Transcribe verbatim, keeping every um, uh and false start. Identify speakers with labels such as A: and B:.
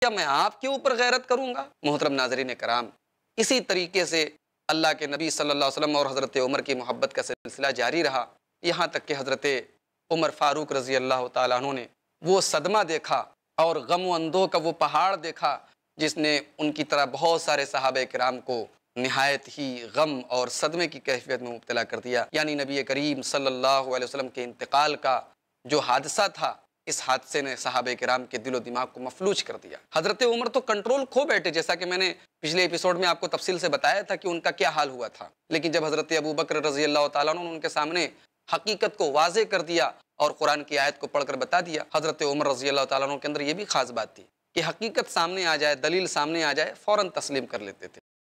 A: क्या मैं आपके ऊपर गैरत करूँगा? मोहतरम नाज़रीन कराम, इसी तरीके से अल्लाह के नबी सल्लल्लाहु अलैहि वसल्लम और हज़रत उमर की मोहब्बत का सिलसिला जारी रहा, यहाँ तक कि हज़रत उमर फ़ारूक रज़ी अल्लाह तआला अन्हु ने वो सदमा देखा और गम व अंधों का वो पहाड़ देखा, जिसने उनकी तरह बहुत सारे सहाबा किराम को निहायत ही गम और सदमे की कैफियत में मुब्तला कर दिया। यानी नबी करीम सल्लल्लाहु अलैहि वसल्लम के इंतकाल का जो हादसा था, इस हादसे ने सहाबा किराम के दिलो दिमाग को मफलूज कर दिया। हज़रत उमर तो कंट्रोल खो बैठे, जैसा कि मैंने पिछले एपिसोड में आपको तफसील से बताया था कि उनका क्या हाल हुआ था। लेकिन जब हज़रत अबू बकर रज़ी अल्लाह तआला अन्हु ने उनके सामने हकीकत को वाज़े कर दिया और कुरान की आयत को पढ़कर बता दिया, हज़रत उमर रज़ी अल्लाह तआला अन्हु के अंदर ये भी ख़ास बात थी कि हकीकत सामने आ जाए, दलील सामने आ जाए, फ़ौरन तस्लीम कर लेते थे।